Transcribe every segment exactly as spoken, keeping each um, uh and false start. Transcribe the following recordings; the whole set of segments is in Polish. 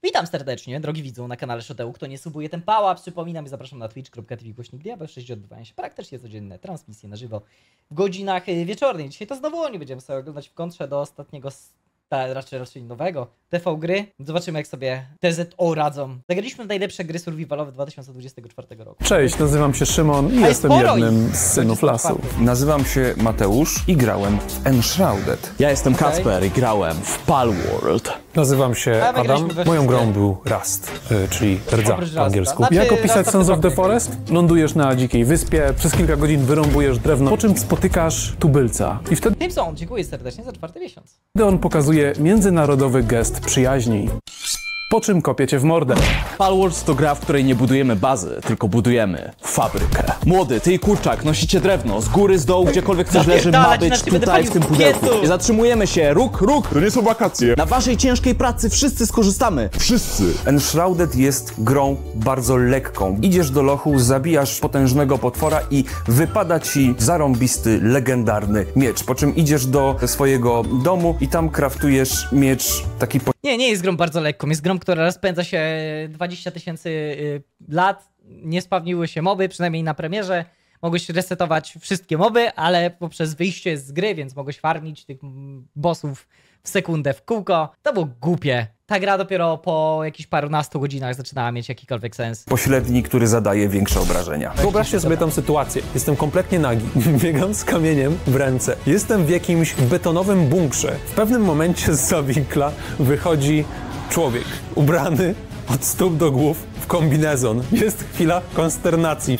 Witam serdecznie, drogi widzu, na kanale Shoteu. Kto nie subuje, ten pała. Przypominam i zapraszam na twitch kropka tv ukośnik diabeł sześć, gdzie odbywają się praktycznie codzienne transmisje na żywo w godzinach wieczornych. Dzisiaj to znowu oni będziemy sobie oglądać w kontrze do ostatniego, ta, raczej raczej nowego T V gry. Zobaczymy, jak sobie T Z O radzą. Zagraliśmy w najlepsze gry survivalowe dwa tysiące dwudziestego czwartego roku. Cześć, nazywam się Szymon i A jestem jednym z synów lasu. Nazywam się Mateusz i grałem w Enshrouded. Ja jestem Okay. Kacper i grałem w Palworld. Nazywam się A, Adam. we Moją grą wszystkie. był Rust, y, czyli rdza Oprócz po angielsku. Rusta. Jak Znaczy, opisać Rusta Sons of the prywatny. Forest? Lądujesz na dzikiej wyspie, przez kilka godzin wyrąbujesz drewno, po czym spotykasz tubylca. I wtedy Timson, dziękuję serdecznie za czwarty miesiąc. on pokazuje międzynarodowy gest przyjaźni. Po czym kopie cię w mordę. Palworld to gra, w której nie budujemy bazy, tylko budujemy fabrykę. Młody, ty i kurczak, nosicie drewno. Z góry, z dołu, gdziekolwiek coś leży, ma Zapierdalać, być inaczej będę tutaj w tym palił w pudełku. piecu. Nie zatrzymujemy się. Róg, róg. To nie są wakacje. Na waszej ciężkiej pracy wszyscy skorzystamy. Wszyscy. Enshrouded jest grą bardzo lekką. Idziesz do lochu, zabijasz potężnego potwora i wypada ci zarąbisty, legendarny miecz. Po czym idziesz do swojego domu i tam kraftujesz miecz taki po... Nie, nie jest grą bardzo lekką. Jest grą, która rozpędza się dwadzieścia tysięcy y, lat. Nie spawniły się moby, przynajmniej na premierze. Mogłeś resetować wszystkie moby, ale poprzez wyjście z gry, więc mogłeś farmić tych mm, bossów w sekundę w kółko. To było głupie. Ta gra dopiero po jakichś parunastu godzinach zaczynała mieć jakikolwiek sens. pośredni, który zadaje większe obrażenia. Wyobraźcie sobie tą sytuację. Jestem kompletnie nagi. Biegam z kamieniem w ręce. Jestem w jakimś betonowym bunkrze. W pewnym momencie zza winkla wychodzi człowiek ubrany od stóp do głów w kombinezon. Jest chwila konsternacji.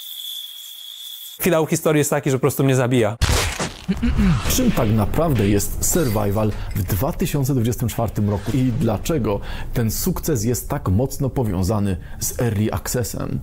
Finał historii jest taki, że po prostu mnie zabija. Czym tak naprawdę jest survival w dwa tysiące dwudziestym czwartym roku i dlaczego ten sukces jest tak mocno powiązany z Early Accessem?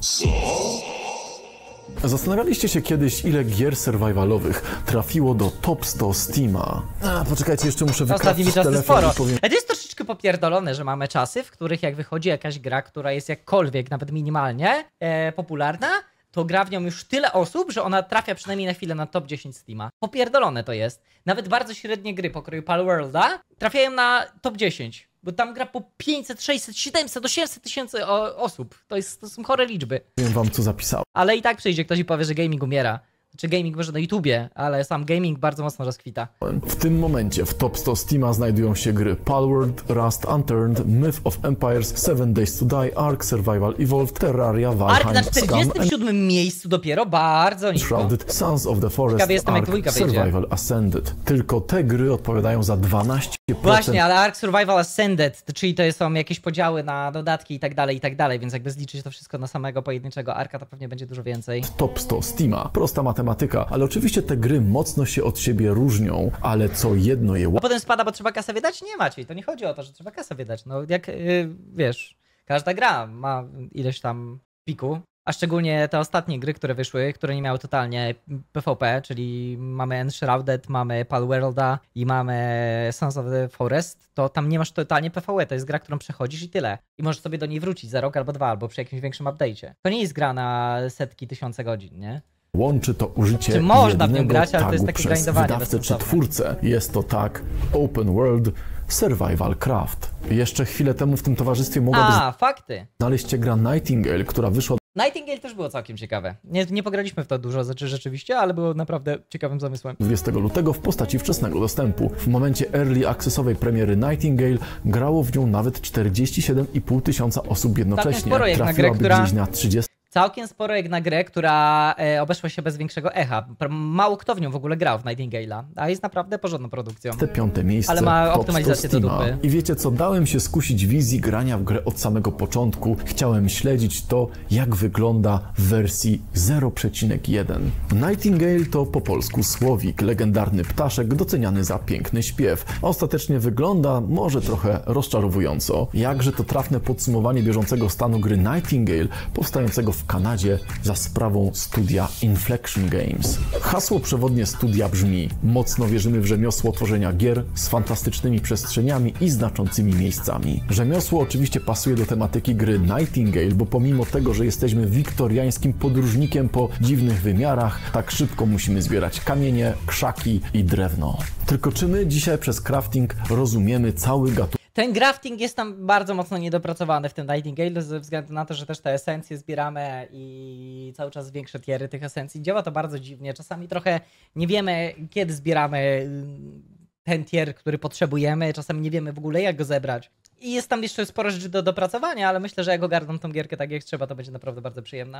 Zastanawialiście się kiedyś, ile gier survivalowych trafiło do top sto Steama? A, poczekajcie, jeszcze muszę Ostatnimi wykraść czasy telefon sporo. i powiem... Ale to jest troszeczkę popierdolone, że mamy czasy, w których jak wychodzi jakaś gra, która jest jakkolwiek, nawet minimalnie e, popularna, to gra w nią już tyle osób, że ona trafia przynajmniej na chwilę na top dziesięć Steama. Popierdolone to jest. Nawet bardzo średnie gry pokroju Palworlda trafiają na top dziesięć. Bo tam gra po pięćset, sześćset, siedemset, osiemset tysięcy osób. To, jest, to są chore liczby. powiem wam, co zapisałem. Ale i tak przyjdzie ktoś i powie, że gaming umiera. Znaczy gaming może na YouTubie, ale sam gaming bardzo mocno rozkwita. W tym momencie w top sto Steama znajdują się gry Palworld, Rust Unturned, Myth of Empires, Seven Days to Die, Ark Survival Evolved, Terraria, Ark Valheim, na Scum, czterdziestym siódmym miejscu dopiero, bardzo nisko. Enshrouded, Sons of the Forest, Ciekawy jestem, jak Ark, dwójka wyjdzie. Survival Ascended. Tylko te gry odpowiadają za dwanaście procent Właśnie, ale Ark Survival Ascended, to, czyli to są jakieś podziały na dodatki i tak dalej, i tak dalej, więc jakby zliczyć to wszystko na samego pojedynczego Arka, to pewnie będzie dużo więcej. top sto Steama. Prosta matematyka, ale oczywiście te gry mocno się od siebie różnią, ale co jedno je A potem spada, bo trzeba kasę wydać? Nie Maciej, to nie chodzi o to, że trzeba kasę wydać. No jak, yy, wiesz, każda gra ma ileś tam piku, a szczególnie te ostatnie gry, które wyszły, które nie miały totalnie P V P, czyli mamy Enshrouded, mamy Palworlda i mamy Sons of the Forest, to tam nie masz totalnie P V E, to jest gra, którą przechodzisz i tyle. I możesz sobie do niej wrócić za rok albo dwa, albo przy jakimś większym update'cie. To nie jest gra na setki, tysiące godzin, nie? łączy to użycie Czy można w nią jednego grać, ale to tagu jest takie przez grindowanie wydawcę czy bezsensowne. twórcę. Jest to tag Open World Survival Craft. Jeszcze chwilę temu w tym towarzystwie mogłaby A, fakty. znaleźć się gra Nightingale, która wyszła Nightingale też było całkiem ciekawe. Nie, nie pograliśmy w to dużo rzeczy rzeczywiście, ale było naprawdę ciekawym zamysłem. dwudziestego lutego w postaci wczesnego dostępu. W momencie early accessowej premiery Nightingale grało w nią nawet czterdzieści siedem i pół tysiąca osób jednocześnie. sporo jak na grę, Trafiłaby która- gdzieś na trzydzieści Całkiem sporo jak na grę, która e, obeszła się bez większego echa. Mało kto w nią w ogóle grał w Nightingale'a, a jest naprawdę porządną produkcją. piąte miejsce. Ale ma top optymalizację sto do Steama. dupy. I wiecie co, dałem się skusić wizji grania w grę od samego początku. Chciałem śledzić to, jak wygląda w wersji zero przecinek jeden. Nightingale to po polsku słowik, legendarny ptaszek doceniany za piękny śpiew. A ostatecznie wygląda może trochę rozczarowująco. Jakże to trafne podsumowanie bieżącego stanu gry Nightingale, powstającego w Kanadzie za sprawą studia Inflection Games. Hasło przewodnie studia brzmi: mocno wierzymy w rzemiosło tworzenia gier z fantastycznymi przestrzeniami i znaczącymi miejscami. Rzemiosło oczywiście pasuje do tematyki gry Nightingale, bo pomimo tego, że jesteśmy wiktoriańskim podróżnikiem po dziwnych wymiarach, tak szybko musimy zbierać kamienie, krzaki i drewno. Tylko czy my dzisiaj przez crafting rozumiemy cały gatunek Ten crafting jest tam bardzo mocno niedopracowany w tym Nightingale, ze względu na to, że też te esencje zbieramy i cały czas większe tiery tych esencji. Działa to bardzo dziwnie. Czasami trochę nie wiemy, kiedy zbieramy ten tier, który potrzebujemy. Czasami nie wiemy w ogóle, jak go zebrać. I jest tam jeszcze sporo rzeczy do dopracowania, ale myślę, że jak ogarną tą gierkę tak jak trzeba, to będzie naprawdę bardzo przyjemna.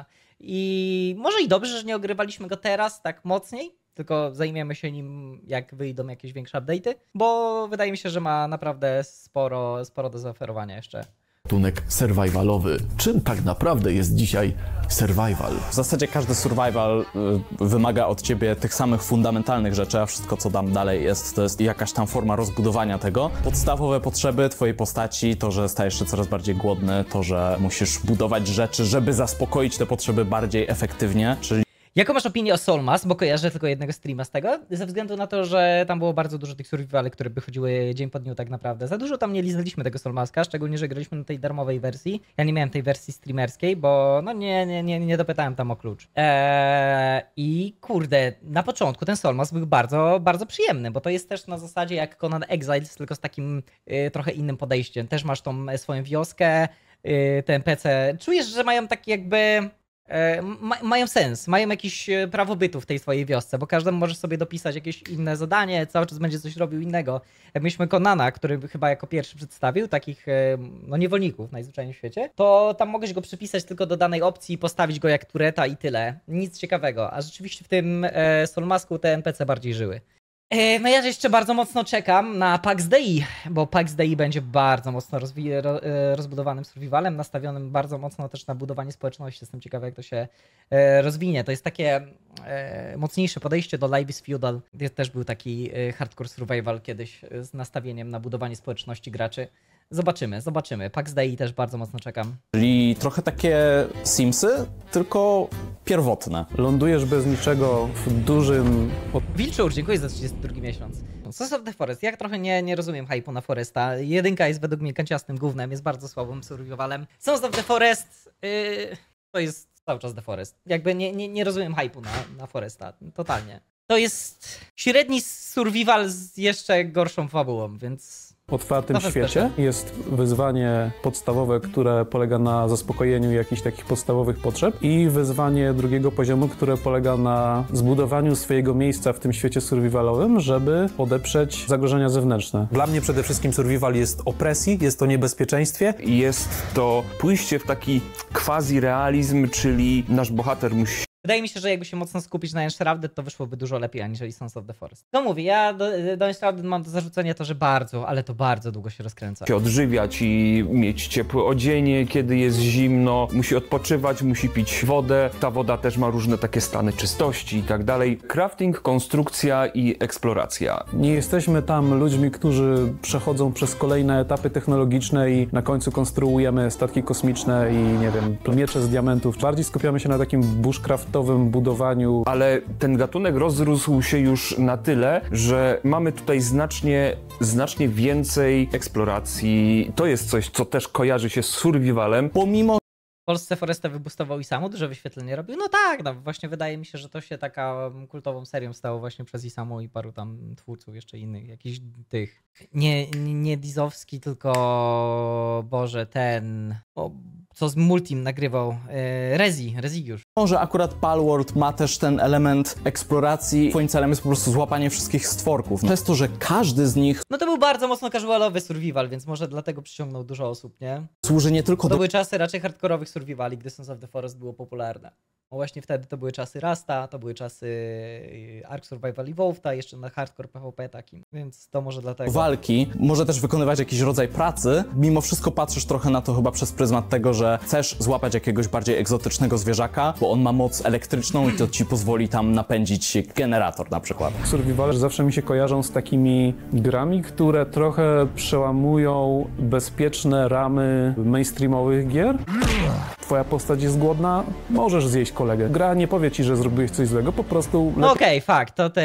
I może i dobrze, że nie ogrywaliśmy go teraz tak mocniej, tylko zajmiemy się nim, jak wyjdą jakieś większe update'y, bo wydaje mi się, że ma naprawdę sporo, sporo do zaoferowania jeszcze. Gatunek survivalowy. Czym tak naprawdę jest dzisiaj survival? W zasadzie każdy survival y, wymaga od ciebie tych samych fundamentalnych rzeczy, a wszystko co tam dalej jest, to jest jakaś tam forma rozbudowania tego. Podstawowe potrzeby twojej postaci, to, że stajesz się coraz bardziej głodny, to, że musisz budować rzeczy, żeby zaspokoić te potrzeby bardziej efektywnie, czyli Jaką masz opinię o Soulmas? Bo kojarzę tylko jednego streama z tego, ze względu na to, że tam było bardzo dużo tych survivali, które by chodziły dzień po dniu tak naprawdę. Za dużo tam nie lizaliśmy tego Soulmaska, szczególnie, że graliśmy na tej darmowej wersji. Ja nie miałem tej wersji streamerskiej, bo no nie, nie, nie, nie dopytałem tam o klucz. Eee, I kurde, na początku ten Soulmas był bardzo, bardzo przyjemny, bo to jest też na zasadzie jak Conan Exiles, tylko z takim y, trochę innym podejściem. Też masz tą swoją wioskę, y, te N P C. Czujesz, że mają taki jakby... Ma, mają sens, mają jakieś prawo bytu w tej swojej wiosce, bo każdemu możesz sobie dopisać jakieś inne zadanie, cały czas będzie coś robił innego. Jak mieliśmy Conana, który chyba jako pierwszy przedstawił takich no, niewolników najzwyczajniej w świecie, to tam mogłeś go przypisać tylko do danej opcji i postawić go jak tureta i tyle. Nic ciekawego, a rzeczywiście w tym e, Soulmasku te N P C bardziej żyły. No ja jeszcze bardzo mocno czekam na PAX Dei, bo PAX Dei będzie bardzo mocno rozwi- ro- rozbudowanym survivalem, nastawionym bardzo mocno też na budowanie społeczności. Jestem ciekawy, jak to się rozwinie. To jest takie mocniejsze podejście do Life is Feudal. Też był taki hardcore survival kiedyś z nastawieniem na budowanie społeczności graczy. Zobaczymy, zobaczymy. PAX Dei też bardzo mocno czekam. Czyli trochę takie Simsy, tylko pierwotne. Lądujesz bez niczego w dużym... Wilczur, dziękuję za trzydziesty drugi miesiąc. Sons of the Forest. Ja trochę nie, nie rozumiem hype'u na Foresta. Jedynka jest według mnie kanciastym gównem, jest bardzo słabym survivalem. Sons of the Forest yy, to jest cały czas The Forest. Jakby nie, nie, nie rozumiem hype'u na, na Foresta. Totalnie. To jest średni survival z jeszcze gorszą fabułą, więc... W otwartym Trochę świecie special. jest wyzwanie podstawowe, które polega na zaspokojeniu jakichś takich podstawowych potrzeb i wyzwanie drugiego poziomu, które polega na zbudowaniu swojego miejsca w tym świecie survivalowym, żeby podeprzeć zagrożenia zewnętrzne. Dla mnie przede wszystkim survival jest o presji, jest o niebezpieczeństwie. Jest to pójście w taki quasi-realizm, czyli nasz bohater musi Wydaje mi się, że jakby się mocno skupić na Enshrouded, to wyszłoby dużo lepiej aniżeli Sons of the Forest. No mówię, ja do, do Enshrouded mam do zarzucenia to, że bardzo, ale to bardzo długo się rozkręca. się odżywiać i mieć ciepłe odzienie, kiedy jest zimno, musi odpoczywać, musi pić wodę. Ta woda też ma różne takie stany czystości i tak dalej. Crafting, konstrukcja i eksploracja. Nie jesteśmy tam ludźmi, którzy przechodzą przez kolejne etapy technologiczne i na końcu konstruujemy statki kosmiczne i nie wiem, miecze z diamentów. Bardziej skupiamy się na takim bushcraftowym budowaniu. Ale ten gatunek rozrósł się już na tyle, że mamy tutaj znacznie, znacznie więcej eksploracji. To jest coś, co też kojarzy się z survivalem. Pomimo W Polsce Foresta wybustował i Isamu, duże wyświetlenie robił. No tak, no właśnie wydaje mi się, że to się taka kultową serią stało właśnie przez Isamu i paru tam twórców jeszcze innych, jakichś tych. Nie, nie, nie Dizowski, tylko Boże, ten, o, co z Multim nagrywał, e, Rezi, Rezigiusz. że akurat Palworld ma też ten element eksploracji, twoim celem jest po prostu złapanie wszystkich stworków. Przez to, że każdy z nich No to był bardzo mocno casualowy survival, więc może dlatego przyciągnął dużo osób, nie? służy nie tylko To do były czasy raczej hardkorowych survivali, gdy Sons of the Forest było popularne. No właśnie wtedy to były czasy Rasta, to były czasy y, Ark Survival Evolved'a, jeszcze na hardcore P V P takim, więc to może dlatego. walki, może też wykonywać jakiś rodzaj pracy. Mimo wszystko patrzysz trochę na to chyba przez pryzmat tego, że chcesz złapać jakiegoś bardziej egzotycznego zwierzaka, bo on ma moc elektryczną i to ci pozwoli tam napędzić generator na przykład. Survivale zawsze mi się kojarzą z takimi grami, które trochę przełamują bezpieczne ramy mainstreamowych gier. Twoja postać jest głodna, możesz zjeść kolegę. Gra nie powie ci, że zrobiłeś coś złego, po prostu... No okej, okay, fakt, to te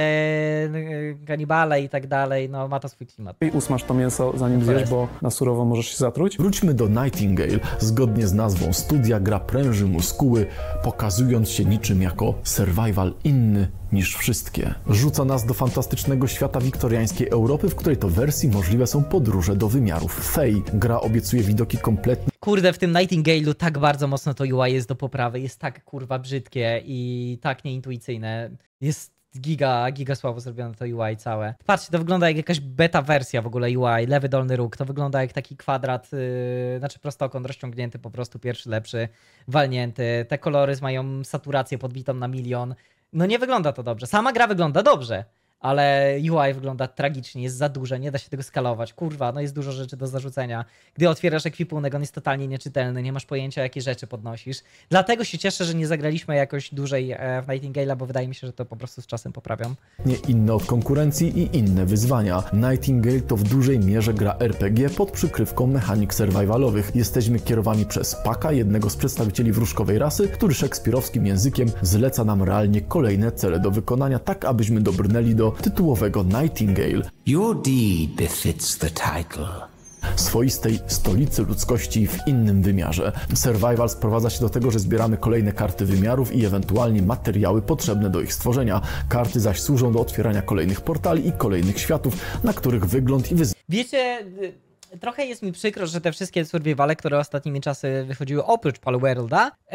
kanibale i tak dalej, no ma to swój klimat. I usmaż to mięso, zanim zjesz, bo na surowo możesz się zatruć. Wróćmy do Nightingale. Zgodnie z nazwą studia, gra pręży muskuły, pokazując się niczym jako survival inny niż wszystkie. Rzuca nas do fantastycznego świata wiktoriańskiej Europy, w której to wersji możliwe są podróże do wymiarów fej. Gra obiecuje widoki kompletnie... Kurde, w tym Nightingale'u tak bardzo mocno to U I jest do poprawy, jest tak kurwa brzydkie i tak nieintuicyjne. Jest giga, giga słabo zrobione to U I całe. Patrzcie, to wygląda jak jakaś beta wersja w ogóle U I, lewy dolny róg, to wygląda jak taki kwadrat, yy, znaczy prostokąt rozciągnięty, po prostu pierwszy lepszy, walnięty. Te kolory mają saturację podbitą na milion. No nie wygląda to dobrze. Sama gra wygląda dobrze, ale U I wygląda tragicznie, jest za duże, nie da się tego skalować. Kurwa, no jest dużo rzeczy do zarzucenia. Gdy otwierasz ekwipunek, on jest totalnie nieczytelny, nie masz pojęcia, jakie rzeczy podnosisz. Dlatego się cieszę, że nie zagraliśmy jakoś dłużej w Nightingale'a, bo wydaje mi się, że to po prostu z czasem poprawią. Nie inne od konkurencji i inne wyzwania. Nightingale to w dużej mierze gra R P G pod przykrywką mechanik survivalowych. Jesteśmy kierowani przez Paka, jednego z przedstawicieli wróżkowej rasy, który szekspirowskim językiem zleca nam realnie kolejne cele do wykonania, tak abyśmy dobrnęli do tytułowego Nightingale. Your deed befits the title. Swoistej stolicy ludzkości w innym wymiarze. Survival sprowadza się do tego, że zbieramy kolejne karty wymiarów i ewentualnie materiały potrzebne do ich stworzenia. Karty zaś służą do otwierania kolejnych portali i kolejnych światów, na których wygląd i wyzwania... Wiecie, trochę jest mi przykro, że te wszystkie survivale, które ostatnimi czasy wychodziły oprócz Palworlda, yy,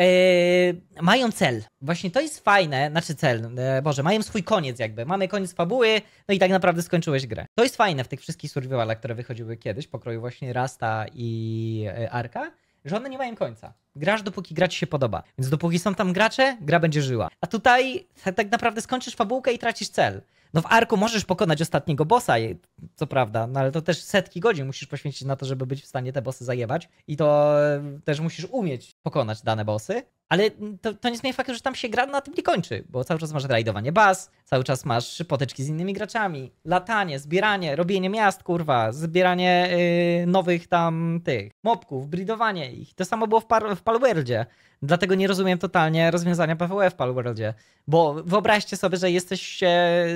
mają cel. Właśnie to jest fajne, znaczy cel, yy, Boże, mają swój koniec jakby. Mamy koniec fabuły, no i tak naprawdę skończyłeś grę. To jest fajne w tych wszystkich survivalach, które wychodziły kiedyś, pokroju właśnie Rasta i yy, Arka, że one nie mają końca. Grasz, dopóki gra ci się podoba. Więc dopóki są tam gracze, gra będzie żyła. A tutaj tak naprawdę skończysz fabułkę i tracisz cel. No w Arku możesz pokonać ostatniego bossa, co prawda, no ale to też setki godzin musisz poświęcić na to, żeby być w stanie te bossy zajebać. I to też musisz umieć pokonać dane bossy. Ale to, to nie zmienia faktu, że tam się gra na tym nie kończy, bo cały czas masz rajdowanie baz, cały czas masz potyczki z innymi graczami, latanie, zbieranie, robienie miast, kurwa, zbieranie yy, nowych tam tych mobków, breedowanie ich. To samo było w, par- w Palworldzie. Dlatego nie rozumiem totalnie rozwiązania P V E w Palworldzie. Bo wyobraźcie sobie, że jesteście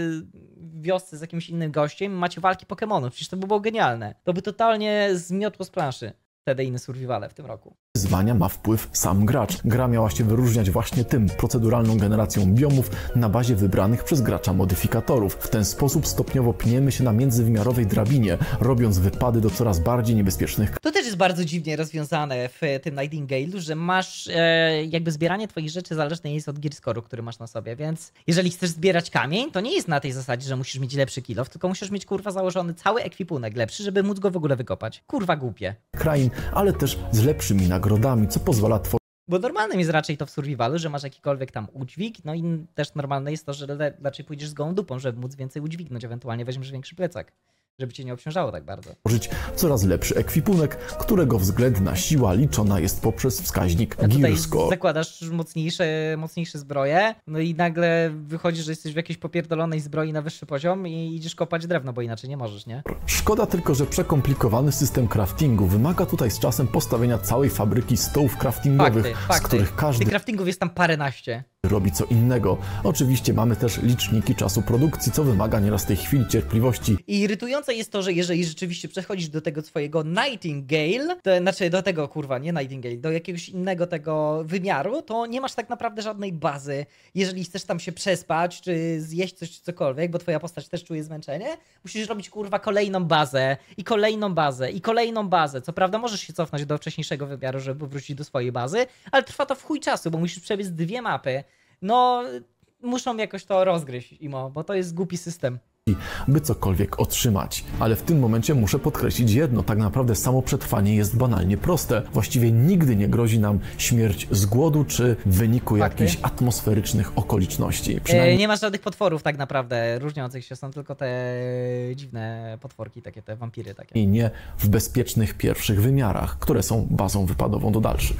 w wiosce z jakimś innym gościem, macie walki Pokemonów. Przecież to by było genialne. To by totalnie zmiotło z planszy wtedy inne survivale w tym roku. Wyzwania ma wpływ sam gracz. Gra miała się wyróżniać właśnie tym, proceduralną generacją biomów na bazie wybranych przez gracza modyfikatorów. W ten sposób stopniowo pniemy się na międzywymiarowej drabinie, robiąc wypady do coraz bardziej niebezpiecznych. To też jest bardzo dziwnie rozwiązane w tym Nightingale'u, że masz e, jakby zbieranie twoich rzeczy zależne jest od gear score'u, który masz na sobie, więc jeżeli chcesz zbierać kamień, to nie jest na tej zasadzie, że musisz mieć lepszy kill off, tylko musisz mieć kurwa założony cały ekwipunek lepszy, żeby móc go w ogóle wykopać. Kurwa głupie. Krain, ale też z lepszymi nagrodami, co pozwala tworzyć. Bo normalnym jest raczej to w survivalu, że masz jakikolwiek tam udźwig, no i też normalne jest to, że raczej pójdziesz z gołą dupą, żeby móc więcej udźwignąć, ewentualnie weźmiesz większy plecak, żeby cię nie obciążało tak bardzo. Tworzyć coraz lepszy ekwipunek, którego względna siła liczona jest poprzez wskaźnik A tutaj gear score. zakładasz mocniejsze, mocniejsze zbroje, no i nagle wychodzi, że jesteś w jakiejś popierdolonej zbroi na wyższy poziom i idziesz kopać drewno, bo inaczej nie możesz, nie? Szkoda tylko, że przekomplikowany system craftingu wymaga tutaj z czasem postawienia całej fabryki stołów craftingowych, Fakty, z fakty. których każdy Tych craftingów jest tam paręnaście. robi co innego. Oczywiście mamy też liczniki czasu produkcji, co wymaga nieraz tej chwili cierpliwości. I irytujące jest to, że jeżeli rzeczywiście przechodzisz do tego swojego Nightingale, to znaczy do tego, kurwa, nie Nightingale, do jakiegoś innego tego wymiaru, to nie masz tak naprawdę żadnej bazy. Jeżeli chcesz tam się przespać, czy zjeść coś, czy cokolwiek, bo twoja postać też czuje zmęczenie, musisz robić, kurwa, kolejną bazę i kolejną bazę i kolejną bazę. Co prawda możesz się cofnąć do wcześniejszego wymiaru, żeby wrócić do swojej bazy, ale trwa to w chuj czasu, bo musisz przebiec dwie mapy. No, muszą jakoś to rozgryźć, Imo, bo to jest głupi system. By cokolwiek otrzymać. Ale w tym momencie muszę podkreślić jedno, tak naprawdę samo przetrwanie jest banalnie proste. Właściwie nigdy nie grozi nam śmierć z głodu, czy w wyniku Fakty. jakichś atmosferycznych okoliczności. E, Przynajmniej nie masz żadnych potworów tak naprawdę różniących się, są tylko te dziwne potworki, takie te wampiry takie. nie w bezpiecznych pierwszych wymiarach, które są bazą wypadową do dalszych.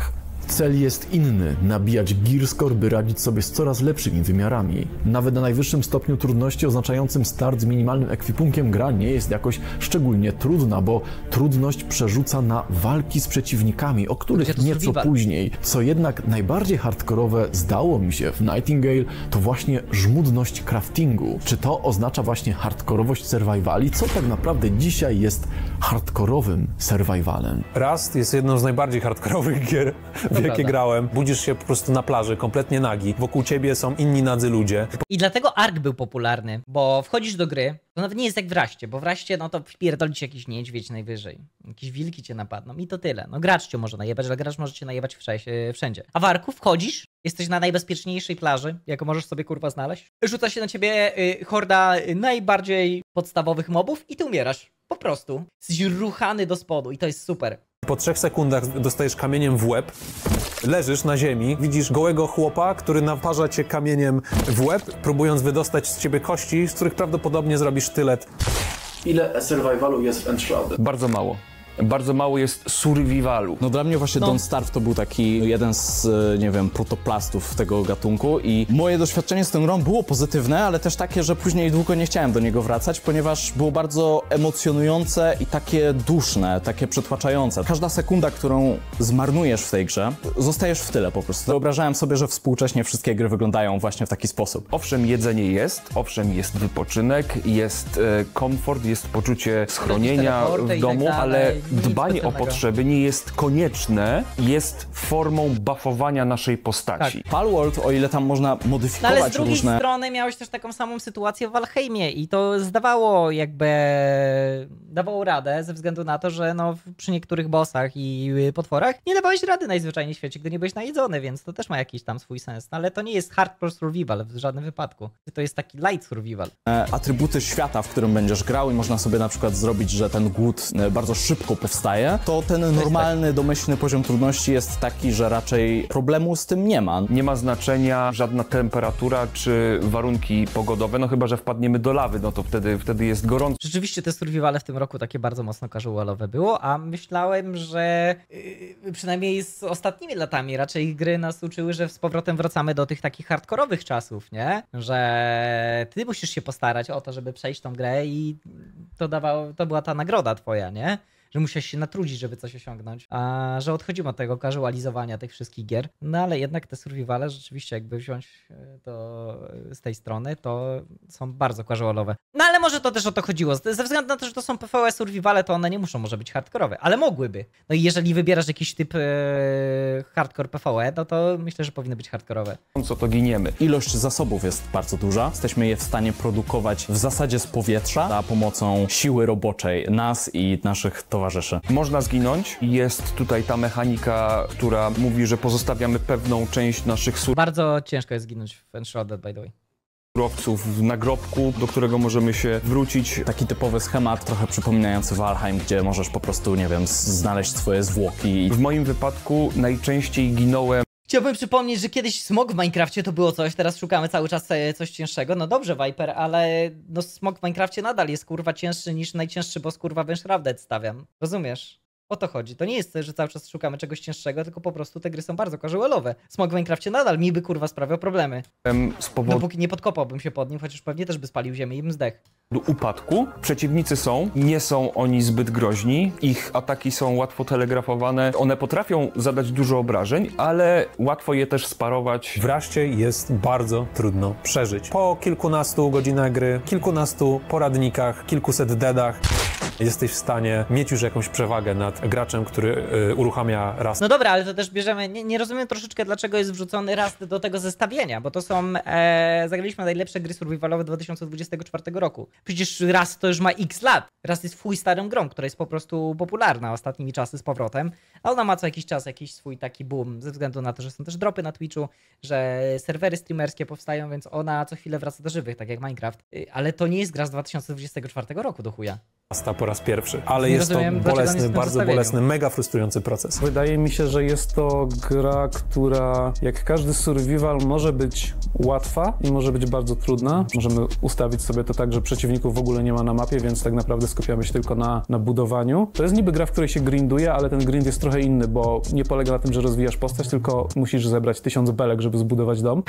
Cel jest inny, nabijać gear score, by radzić sobie z coraz lepszymi wymiarami. Nawet na najwyższym stopniu trudności oznaczającym start z minimalnym ekwipunkiem gra nie jest jakoś szczególnie trudna, bo trudność przerzuca na walki z przeciwnikami, o których nieco survival. później. Co jednak najbardziej hardkorowe zdało mi się w Nightingale, to właśnie żmudność craftingu. Czy to oznacza właśnie hardkorowość survivali? Co tak naprawdę dzisiaj jest hardkorowym survivalem? Rust jest jedną z najbardziej hardkorowych gier, w jakie prawda. grałem. Budzisz się po prostu na plaży, kompletnie nagi. Wokół ciebie są inni nadzy ludzie. I dlatego Ark był popularny, bo wchodzisz do gry, to nawet nie jest jak w Raście, bo w Raście no to wpierdoli ci jakiś niedźwiedź najwyżej. Jakieś wilki cię napadną i to tyle. No gracz cię może najebać, ale gracz może cię najebać wszędzie. A w Arku wchodzisz, jesteś na najbezpieczniejszej plaży, jaką możesz sobie kurwa znaleźć. Rzuca się na ciebie y, horda najbardziej podstawowych mobów i ty umierasz. Po prostu. Jesteś ruchany do spodu i to jest super. Po trzech sekundach dostajesz kamieniem w łeb, leżysz na ziemi, widzisz gołego chłopa, który naparza cię kamieniem w łeb, próbując wydostać z ciebie kości, z których prawdopodobnie zrobisz sztylet. Ile survivalu jest w Enshrouded? Bardzo mało. Bardzo mało jest survivalu. No dla mnie właśnie No. Don't Starve to był taki jeden z, nie wiem, protoplastów tego gatunku i moje doświadczenie z tą grą było pozytywne, ale też takie, że później długo nie chciałem do niego wracać, ponieważ było bardzo emocjonujące i takie duszne, takie przytłaczające. Każda sekunda, którą zmarnujesz w tej grze, zostajesz w tyle po prostu. Wyobrażałem sobie, że współcześnie wszystkie gry wyglądają właśnie w taki sposób. Owszem, jedzenie jest, owszem, jest wypoczynek, jest e, komfort, jest poczucie schronienia teleporty w i domu, tak dalej. ale Nic dbanie o specjalnego. potrzeby nie jest konieczne, jest formą buffowania naszej postaci. Palworld, o ile tam można No ale z modyfikować drugiej różne... strony miałeś też taką samą sytuację w Valheimie i to zdawało jakby, dawało radę ze względu na to, że no przy niektórych bossach i potworach nie dawałeś rady najzwyczajniej w świecie, gdy nie byłeś najedzony, więc to też ma jakiś tam swój sens. No, ale to nie jest hardcore survival w żadnym wypadku. To jest taki light survival. e, atrybuty świata, w którym będziesz grał i można sobie na przykład zrobić, że ten głód e, bardzo szybko powstaje, to ten normalny, domyślny poziom trudności jest taki, że raczej problemu z tym nie ma. Nie ma znaczenia żadna temperatura czy warunki pogodowe, no chyba że wpadniemy do lawy, no to wtedy, wtedy jest gorąco. Rzeczywiście te survivale w tym roku takie bardzo mocno casualowe było, a myślałem, że yy, przynajmniej z ostatnimi latami raczej gry nas uczyły, że z powrotem wracamy do tych takich hardkorowych czasów, nie? Że ty musisz się postarać o to, żeby przejść tą grę i to, dawało, to była ta nagroda twoja, nie? Że musiałeś się natrudzić, żeby coś osiągnąć, a że odchodzimy od tego casualizowania tych wszystkich gier. No ale jednak te survivale rzeczywiście, jakby wziąć to z tej strony, to są bardzo casualowe. No ale może to też o to chodziło. Ze względu na to, że to są P V E survivale, to one nie muszą może być hardkorowe, ale mogłyby. No i jeżeli wybierasz jakiś typ e, hardcore P V E, no to myślę, że powinny być hardkorowe. Co to giniemy. Ilość zasobów jest bardzo duża. Jesteśmy je w stanie produkować w zasadzie z powietrza za pomocą siły roboczej nas i naszych towarzyszy. Można zginąć. Jest tutaj ta mechanika, która mówi, że pozostawiamy pewną część naszych Bardzo ciężko jest zginąć w Enshrouded, by the way. surowców w nagrobku, do którego możemy się wrócić. Taki typowy schemat, trochę przypominający Valheim, gdzie możesz po prostu, nie wiem, z- znaleźć swoje zwłoki. W moim wypadku najczęściej ginąłem Chciałbym przypomnieć, że kiedyś smog w Minecrafcie to było coś, teraz szukamy cały czas e, coś cięższego. No dobrze, Viper, ale no smog w Minecrafcie nadal jest kurwa cięższy niż najcięższy boss kurwa w Enshrouded stawiam. Rozumiesz? O to chodzi. To nie jest to, że cały czas szukamy czegoś cięższego, tylko po prostu te gry są bardzo casualowe. Smog w Minecrafcie nadal mi by kurwa sprawiał problemy. z powodu Dopóki nie podkopałbym się pod nim, chociaż pewnie też by spalił ziemię i bym zdechł. upadku. Przeciwnicy są, nie są oni zbyt groźni. Ich ataki są łatwo telegrafowane. One potrafią zadać dużo obrażeń, ale łatwo je też sparować. W Rushcie jest bardzo trudno przeżyć. Po kilkunastu godzinach gry, kilkunastu poradnikach, kilkuset deadach jesteś w stanie mieć już jakąś przewagę nad graczem, który y, uruchamia Rust. No dobra, ale to też bierzemy, nie, nie rozumiem troszeczkę, dlaczego jest wrzucony Rust do tego zestawienia, bo to są, e, zagraliśmy najlepsze gry survivalowe dwa tysiące dwudziestego czwartego roku. Przecież Rust to już ma x lat. Rust jest fuj starą grą, która jest po prostu popularna ostatnimi czasy z powrotem, a ona ma co jakiś czas jakiś swój taki boom, ze względu na to, że są też dropy na Twitchu, że serwery streamerskie powstają, więc ona co chwilę wraca do żywych, tak jak Minecraft. Y, Ale to nie jest gra z dwa tysiące dwudziestego czwartego roku do chuja. po raz pierwszy, ale Nie jest rozumiem, to dlaczego nie bolesny, jestem w bardzo zestawieniu. bolesny, mega frustrujący proces. Wydaje mi się, że jest to gra, która jak każdy survival może być łatwa i może być bardzo trudna. Możemy ustawić sobie to tak, że przeciwników w ogóle nie ma na mapie, więc tak naprawdę skupiamy się tylko na, na budowaniu. To jest niby gra, w której się grinduje, ale ten grind jest trochę inny, bo nie polega na tym, że rozwijasz postać, tylko musisz zebrać tysiąc belek, żeby zbudować dom.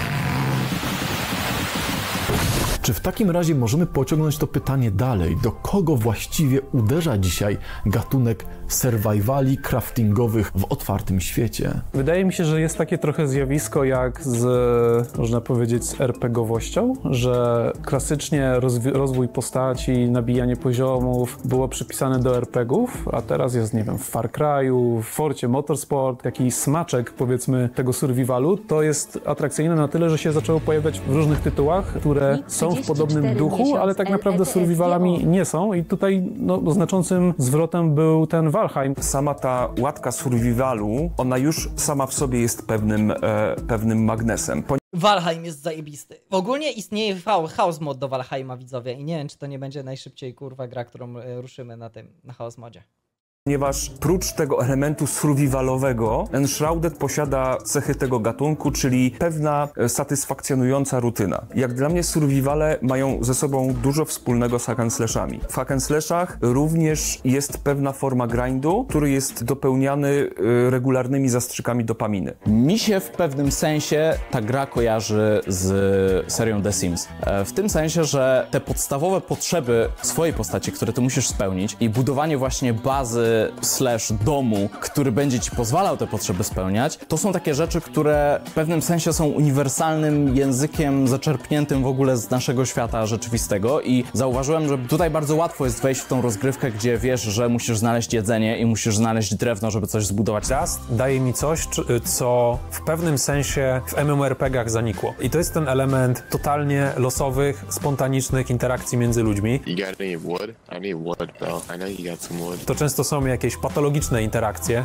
Czy w takim razie możemy pociągnąć to pytanie dalej? Do kogo właściwie uderza dzisiaj gatunek survivali craftingowych w otwartym świecie? Wydaje mi się, że jest takie trochę zjawisko jak z, można powiedzieć, z er pe gie-owością, że klasycznie rozwi- rozwój postaci, nabijanie poziomów było przypisane do er pe gie-ów, a teraz jest, nie wiem, w Far Cry'u, w Forcie Motorsport, taki smaczek, powiedzmy, tego survivalu. To jest atrakcyjne na tyle, że się zaczęło pojawiać w różnych tytułach, które są w podobnym duchu, ale tak naprawdę survivalami nie są i tutaj no, znaczącym zwrotem był ten Valheim. Sama ta łatka survivalu, ona już sama w sobie jest pewnym, e, pewnym magnesem. Valheim jest zajebisty. Ogólnie istnieje Chaos Mod do Valheima, widzowie, i nie wiem, czy to nie będzie najszybciej, kurwa, gra, którą e, ruszymy na tym, na Chaos Modzie. Ponieważ prócz tego elementu survivalowego, Enshrouded posiada cechy tego gatunku, czyli pewna e, satysfakcjonująca rutyna. Jak dla mnie survivale mają ze sobą dużo wspólnego z hack and slashami. W hack and slashach również jest pewna forma grindu, który jest dopełniany e, regularnymi zastrzykami dopaminy. Mi się w pewnym sensie ta gra kojarzy z serią The Sims. E, W tym sensie, że te podstawowe potrzeby swojej postaci, które ty musisz spełnić i budowanie właśnie bazy slash domu, który będzie ci pozwalał te potrzeby spełniać, to są takie rzeczy, które w pewnym sensie są uniwersalnym językiem zaczerpniętym w ogóle z naszego świata rzeczywistego i zauważyłem, że tutaj bardzo łatwo jest wejść w tą rozgrywkę, gdzie wiesz, że musisz znaleźć jedzenie i musisz znaleźć drewno, żeby coś zbudować. Rust daje mi coś, czy- co w pewnym sensie w em em o er pe gach zanikło. I to jest ten element totalnie losowych, spontanicznych interakcji między ludźmi. You got any wood? I need wood though. I know you got some wood. To często są jakieś patologiczne interakcje.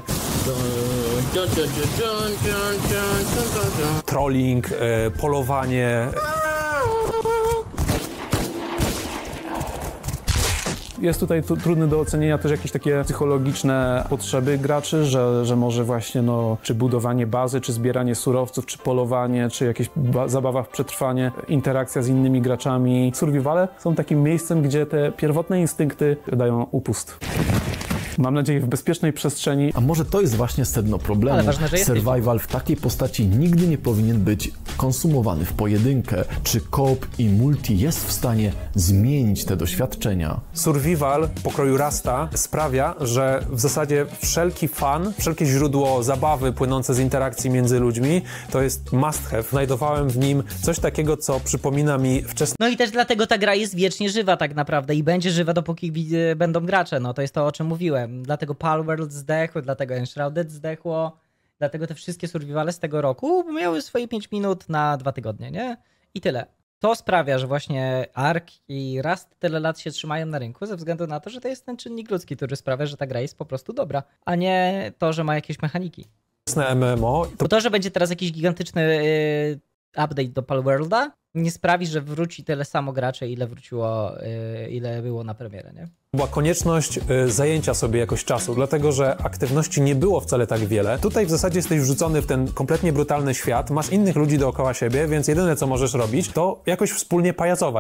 Trolling, e, polowanie. Jest tutaj tu, trudny do ocenienia też jakieś takie psychologiczne potrzeby graczy, że, że może właśnie no, czy budowanie bazy, czy zbieranie surowców, czy polowanie, czy jakieś ba- zabawa w przetrwanie, interakcja z innymi graczami. Survivale są takim miejscem, gdzie te pierwotne instynkty dają upust. Mam nadzieję, w bezpiecznej przestrzeni. A może to jest właśnie sedno problemu? Ale ważne, że jesteś. Survival w takiej postaci nigdy nie powinien być konsumowany w pojedynkę. Czy koop i multi jest w stanie zmienić te doświadczenia? Survival pokroju Rusta sprawia, że w zasadzie wszelki fan, wszelkie źródło zabawy płynące z interakcji między ludźmi to jest must have. Znajdowałem w nim coś takiego, co przypomina mi wczesne No i też dlatego ta gra jest wiecznie żywa tak naprawdę i będzie żywa, dopóki wi- będą gracze, no to jest to, o czym mówiłem. Dlatego Palworld zdechł, dlatego Enshrouded zdechło, dlatego te wszystkie survivale z tego roku miały swoje pięć minut na dwa tygodnie, nie? I tyle. To sprawia, że właśnie Ark i Rust tyle lat się trzymają na rynku ze względu na to, że to jest ten czynnik ludzki, który sprawia, że ta gra jest po prostu dobra, a nie to, że ma jakieś mechaniki. em em o. To Bo to, że będzie teraz jakiś gigantyczny yy, update do Palworlda, nie sprawi, że wróci tyle samo graczy, ile wróciło, yy, ile było na premierę, nie? była konieczność y, zajęcia sobie jakoś czasu, dlatego że aktywności nie było wcale tak wiele. Tutaj w zasadzie jesteś wrzucony w ten kompletnie brutalny świat, masz innych ludzi dookoła siebie, więc jedyne co możesz robić, to jakoś wspólnie pajacować.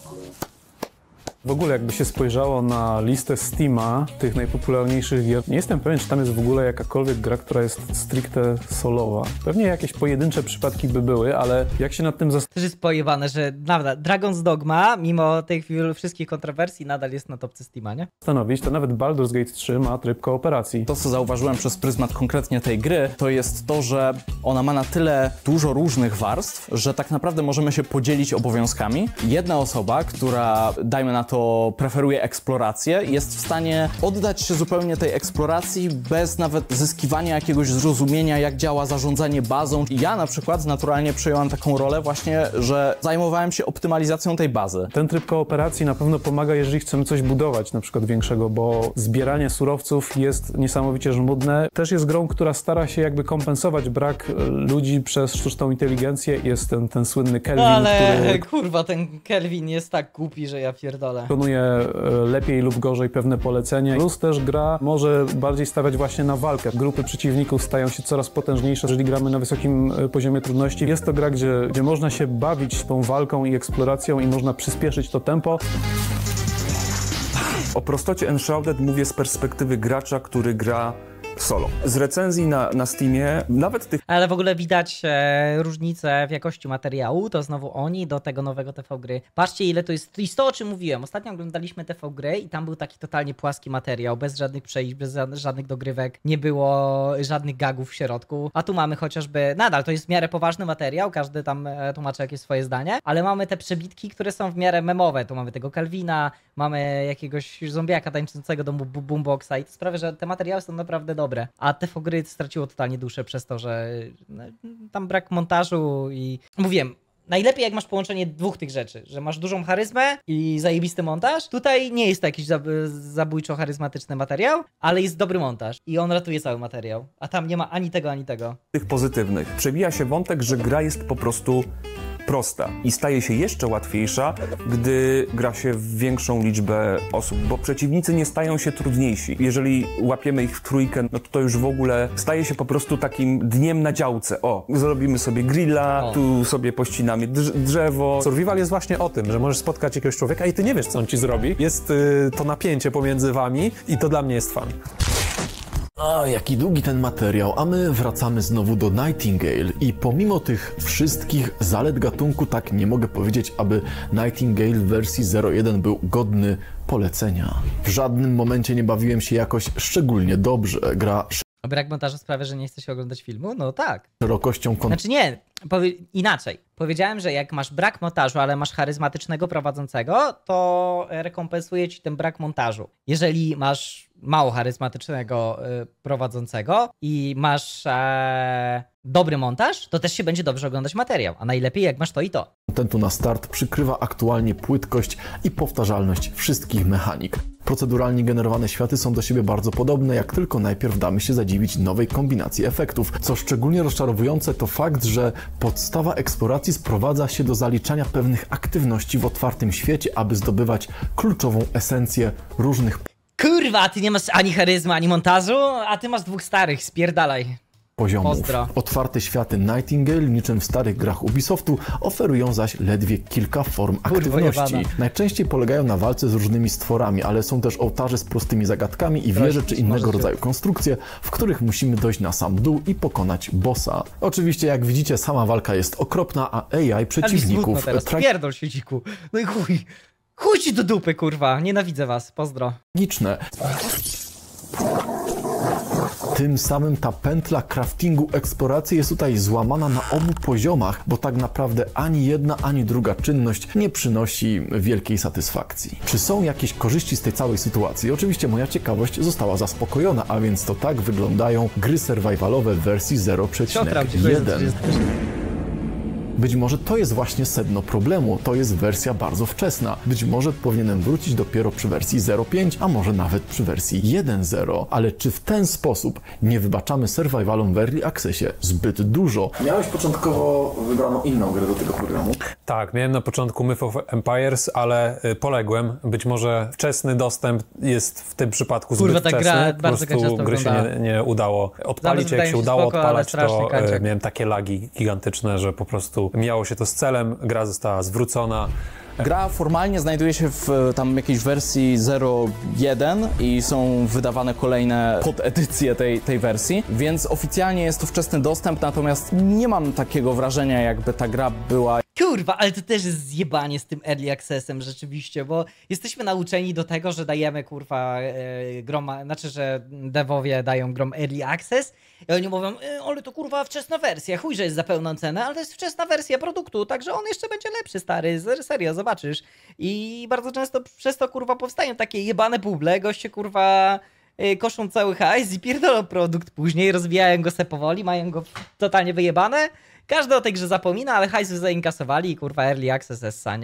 W ogóle jakby się spojrzało na listę Steama, tych najpopularniejszych gier, nie jestem pewien, czy tam jest w ogóle jakakolwiek gra, która jest stricte solowa. Pewnie jakieś pojedyncze przypadki by były, ale jak się nad tym zastanowić, Też jest pojebane, że nawet Dragon's Dogma, mimo tych wielu wszystkich kontrowersji, nadal jest na topce Steama, nie? to nawet Baldur's Gate trzy ma tryb kooperacji. To, co zauważyłem przez pryzmat konkretnie tej gry, to jest to, że ona ma na tyle dużo różnych warstw, że tak naprawdę możemy się podzielić obowiązkami. Jedna osoba, która, dajmy na to, preferuje eksplorację, jest w stanie oddać się zupełnie tej eksploracji bez nawet zyskiwania jakiegoś zrozumienia, jak działa zarządzanie bazą. Ja na przykład naturalnie przejąłem taką rolę właśnie, że zajmowałem się optymalizacją tej bazy. Ten tryb kooperacji na pewno pomaga, jeżeli chcemy coś budować, na przykład większego, bo zbieranie surowców jest niesamowicie żmudne. Też jest grą, która stara się jakby kompensować brak ludzi przez sztuczną inteligencję. Jest ten, ten słynny Kelvin, Ale który... kurwa, ten Kelvin jest tak głupi, że ja pierdolę. pierdolę. Wykonuje lepiej lub gorzej pewne polecenia. Plus też gra może bardziej stawiać właśnie na walkę. Grupy przeciwników stają się coraz potężniejsze, jeżeli gramy na wysokim poziomie trudności. Jest to gra, gdzie, gdzie można się bawić tą walką i eksploracją i można przyspieszyć to tempo. O prostocie Enshrouded mówię z perspektywy gracza, który gra solo. Z recenzji na, na Steamie, nawet tych... Ale w ogóle widać e, różnicę w jakości materiału, to znowu oni do tego nowego T V gry. Patrzcie, ile to jest, i to o czym mówiłem. Ostatnio oglądaliśmy T V gry i tam był taki totalnie płaski materiał, bez żadnych przejść, bez żadnych dogrywek, nie było żadnych gagów w środku, a tu mamy chociażby, nadal to jest w miarę poważny materiał, każdy tam tłumaczy jakieś swoje zdanie, ale mamy te przebitki, które są w miarę memowe. Tu mamy tego Calvina, mamy jakiegoś zombiaka tańczącego do boomboxa i to sprawia, że te materiały są naprawdę dobre. A T V gry straciło totalnie duszę przez to, że no, tam brak montażu i mówiłem, najlepiej jak masz połączenie dwóch tych rzeczy, że masz dużą charyzmę i zajebisty montaż. Tutaj nie jest to jakiś zab zabójczo charyzmatyczny materiał, ale jest dobry montaż i on ratuje cały materiał, a tam nie ma ani tego, ani tego. Tych pozytywnych przebija się wątek, że gra jest po prostu prosta i staje się jeszcze łatwiejsza, gdy gra się w większą liczbę osób, bo przeciwnicy nie stają się trudniejsi. Jeżeli łapiemy ich w trójkę, no to to już w ogóle staje się po prostu takim dniem na działce. O, zrobimy sobie grilla, o. tu sobie pościnamy drz drzewo. Survival jest właśnie o tym, że możesz spotkać jakiegoś człowieka i ty nie wiesz, co on ci zrobi. Jest y, to napięcie pomiędzy wami i to dla mnie jest fan. A, jaki długi ten materiał, a my wracamy znowu do Nightingale i pomimo tych wszystkich zalet gatunku, tak nie mogę powiedzieć, aby Nightingale w wersji zero jeden był godny polecenia. W żadnym momencie nie bawiłem się jakoś szczególnie dobrze. Gra A brak montażu sprawia, że nie chce się oglądać filmu? No tak. szerokością kon... Znaczy nie, powie... inaczej. Powiedziałem, że jak masz brak montażu, ale masz charyzmatycznego prowadzącego, to rekompensuje ci ten brak montażu. Jeżeli masz mało charyzmatycznego y, prowadzącego i masz e, dobry montaż, to też się będzie dobrze oglądać materiał. A najlepiej jak masz to i to. kontentu na start przykrywa aktualnie płytkość i powtarzalność wszystkich mechanik. Proceduralnie generowane światy są do siebie bardzo podobne, jak tylko najpierw damy się zadziwić nowej kombinacji efektów. Co szczególnie rozczarowujące to fakt, że podstawa eksploracji sprowadza się do zaliczania pewnych aktywności w otwartym świecie, aby zdobywać kluczową esencję różnych Kurwa, ty nie masz ani charyzmy, ani montażu, a ty masz dwóch starych, spierdalaj. poziomów. Pozdro. Otwarte światy Nightingale, niczym w starych grach Ubisoftu, oferują zaś ledwie kilka form aktywności. jebana. Najczęściej polegają na walce z różnymi stworami, ale są też ołtarze z prostymi zagadkami i wieże czy innego rodzaju konstrukcje, w których musimy dojść na sam dół i pokonać bossa. Oczywiście, jak widzicie, sama walka jest okropna, a A I przeciwników... teraz, pierdol się dziku. No i chuj. Chuj ci do dupy, kurwa. Nienawidzę was. Pozdro. tragiczne. Tym samym ta pętla craftingu eksploracji jest tutaj złamana na obu poziomach, bo tak naprawdę ani jedna, ani druga czynność nie przynosi wielkiej satysfakcji. Czy są jakieś korzyści z tej całej sytuacji? Oczywiście moja ciekawość została zaspokojona, a więc to tak wyglądają gry survivalowe w wersji zero przecinek jeden. Być może to jest właśnie sedno problemu, to jest wersja bardzo wczesna. Być może powinienem wrócić dopiero przy wersji zero pięć, a może nawet przy wersji jeden zero. Ale czy w ten sposób nie wybaczamy survivalom w Early Accessie zbyt dużo? Miałeś początkowo wybraną inną grę do tego programu? Tak, miałem na początku Myth of Empires, ale y, poległem. Być może wczesny dostęp jest w tym przypadku zbyt Kurwa, ta wczesny. gra po bardzo prostu często gry się nie, nie udało odpalić. Jak się udało spoko, odpalać, to y, miałem takie lagi gigantyczne, że po prostu miało się to z celem, gra została zwrócona. Gra formalnie znajduje się w tam jakiejś wersji zero jeden i są wydawane kolejne podedycje tej, tej wersji, więc oficjalnie jest to wczesny dostęp, natomiast nie mam takiego wrażenia, jakby ta gra była... Kurwa, ale to też jest zjebanie z tym Early Accessem rzeczywiście, bo jesteśmy nauczeni do tego, że dajemy kurwa e, grom, znaczy, że devowie dają grom Early Access i oni mówią, e, ale to kurwa wczesna wersja, chuj, że jest za pełną cenę, ale to jest wczesna wersja produktu, także on jeszcze będzie lepszy, stary, serio, zobaczysz. I bardzo często przez to kurwa powstają takie jebane buble, goście kurwa e, koszą cały hajs i pierdolą produkt później, rozwijają go se powoli, mają go totalnie wyjebane. Każdy o tej grze zapomina, ale hajsu zainkasowali i kurwa Early Access essa, nie?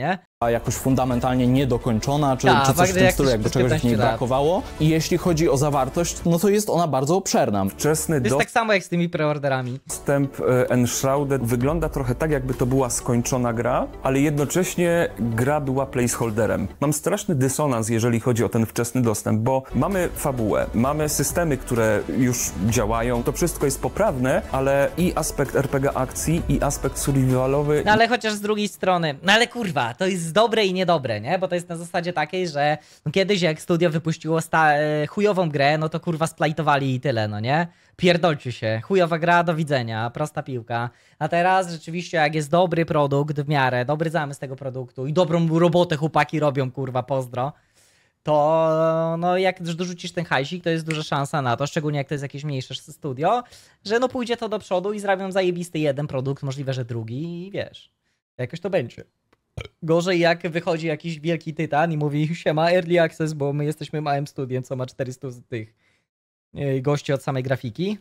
jakoś fundamentalnie niedokończona, czy, Ta, czy coś w tym jak stylu, jakby czegoś w niej lat. brakowało. I jeśli chodzi o zawartość, no to jest ona bardzo obszerna. Wczesny To jest tak samo jak z tymi preorderami. dostęp e, Enshrouded wygląda trochę tak, jakby to była skończona gra, ale jednocześnie gra była placeholderem. Mam straszny dysonans, jeżeli chodzi o ten wczesny dostęp, bo mamy fabułę, mamy systemy, które już działają, to wszystko jest poprawne, ale i aspekt er pe gie akcji, i aspekt survivalowy... No ale chociaż z drugiej strony, no ale kurwa, to jest dobre i niedobre, nie? Bo to jest na zasadzie takiej, że no kiedyś jak studio wypuściło sta- e, chujową grę, no to kurwa splajtowali i tyle, no nie? Pierdolcie się, chujowa gra, do widzenia, prosta piłka. A teraz rzeczywiście jak jest dobry produkt w miarę, dobry zamysł tego produktu i dobrą robotę chłopaki robią, kurwa, pozdro, to no jak dorzucisz ten hajsik, to jest duża szansa na to, szczególnie jak to jest jakieś mniejsze studio, że no pójdzie to do przodu i zrobią zajebisty jeden produkt, możliwe, że drugi i wiesz, jakoś to będzie. Gorzej jak wychodzi jakiś wielki tytan i mówi siema early access, bo my jesteśmy małym studiem, co ma czterysta tych yy, gości od samej grafiki.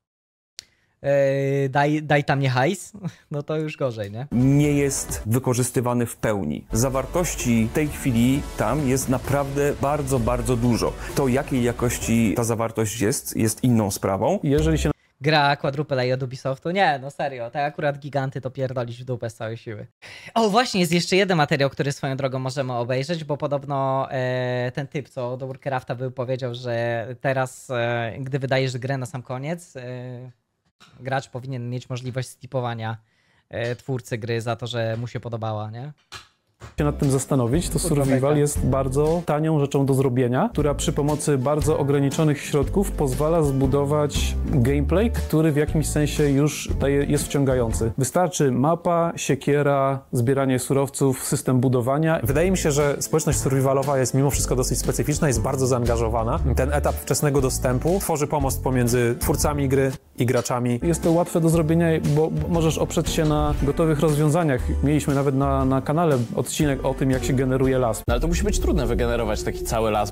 Yy, daj, daj tam nie hajs, no to już gorzej, nie? nie jest wykorzystywany w pełni. Zawartości w tej chwili tam jest naprawdę bardzo, bardzo dużo. To, jakiej jakości ta zawartość jest, jest inną sprawą. Jeżeli się Gra quadruple A od Ubisoftu? Nie, no serio, te akurat giganty to pierdolić w dupę z całej siły. O, właśnie, jest jeszcze jeden materiał, który swoją drogą możemy obejrzeć, bo podobno e, ten typ, co do Warcrafta był, powiedział, że teraz, e, gdy wydajesz grę na sam koniec, e, gracz powinien mieć możliwość skipowania e, twórcy gry za to, że mu się podobała, nie? się nad tym zastanowić, to survival jest bardzo tanią rzeczą do zrobienia, która przy pomocy bardzo ograniczonych środków pozwala zbudować gameplay, który w jakimś sensie już daje, jest wciągający. Wystarczy mapa, siekiera, zbieranie surowców, system budowania. Wydaje mi się, że społeczność survivalowa jest mimo wszystko dosyć specyficzna, jest bardzo zaangażowana. Ten etap wczesnego dostępu tworzy pomost pomiędzy twórcami gry i graczami. Jest to łatwe do zrobienia, bo możesz oprzeć się na gotowych rozwiązaniach. Mieliśmy nawet na, na kanale odcinek o tym, jak się generuje las. No ale to musi być trudne wygenerować taki cały las.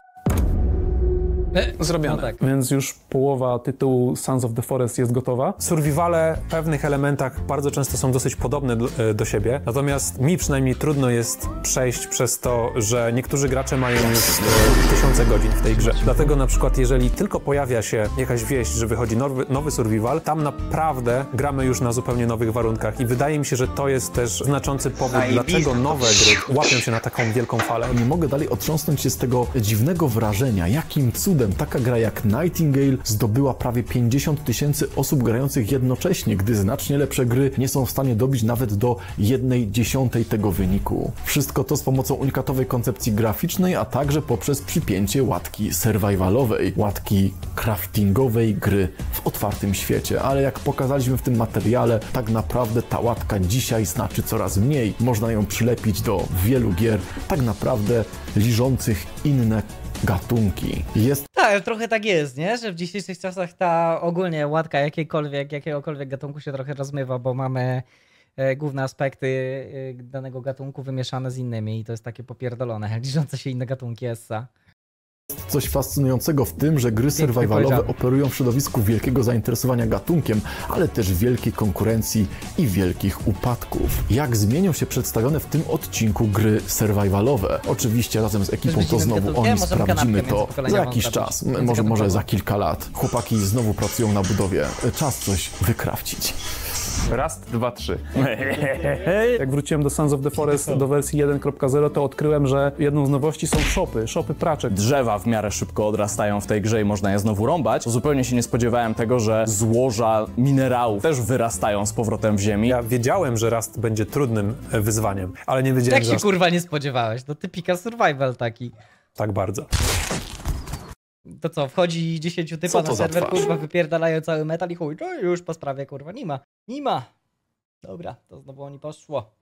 Zrobione. No tak. Więc już połowa tytułu Sons of the Forest jest gotowa. Survivale w pewnych elementach bardzo często są dosyć podobne do, do siebie, natomiast mi przynajmniej trudno jest przejść przez to, że niektórzy gracze mają już e, tysiące godzin w tej grze. Dlatego na przykład jeżeli tylko pojawia się jakaś wieść, że wychodzi nowy, nowy survival, tam naprawdę gramy już na zupełnie nowych warunkach i wydaje mi się, że to jest też znaczący powód, dlaczego nowe gry łapią się na taką wielką falę. Nie mogę dalej otrząsnąć się z tego dziwnego wrażenia, jakim cudem taka gra jak Nightingale zdobyła prawie pięćdziesiąt tysięcy osób grających jednocześnie, gdy znacznie lepsze gry nie są w stanie dobić nawet do jednej dziesiątej tego wyniku. Wszystko to z pomocą unikatowej koncepcji graficznej, a także poprzez przypięcie łatki survivalowej, łatki craftingowej gry w otwartym świecie. Ale jak pokazaliśmy w tym materiale, tak naprawdę ta łatka dzisiaj znaczy coraz mniej. Można ją przylepić do wielu gier, tak naprawdę liżących inne gatunki. Jest Tak, trochę tak jest, nie? Że w dzisiejszych czasach ta ogólnie łatka jakiejkolwiek, jakiegokolwiek gatunku się trochę rozmywa, bo mamy e, główne aspekty e, danego gatunku wymieszane z innymi i to jest takie popierdolone, liczące się inne gatunki essa. coś fascynującego w tym, że gry survivalowe operują w środowisku wielkiego zainteresowania gatunkiem, ale też wielkiej konkurencji i wielkich upadków. Jak zmienią się przedstawione w tym odcinku gry survivalowe? Oczywiście razem z ekipą to znowu oni sprawdzimy to za jakiś czas, może, może za kilka lat. Chłopaki znowu pracują na budowie. Czas coś wykrawcić. Raz, dwa, trzy. Jak wróciłem do Sons of the Forest do wersji jeden kropka zero, to odkryłem, że jedną z nowości są shopy, shopy praczek. Drzewa w miarę szybko odrastają w tej grze i można je znowu rąbać. Zupełnie się nie spodziewałem tego, że złoża minerałów też wyrastają z powrotem w ziemi. Ja wiedziałem, że Rust będzie trudnym wyzwaniem, ale nie wiedziałem, Jak że się aż kurwa nie spodziewałeś? To typika survival taki. tak bardzo. To co, wchodzi dziesięciu typa Co to na za serwer, twarz? kurwa, wypierdalają cały metal i chuj, no już po sprawie, kurwa, nie ma, nie ma. Dobra, to znowu oni poszło.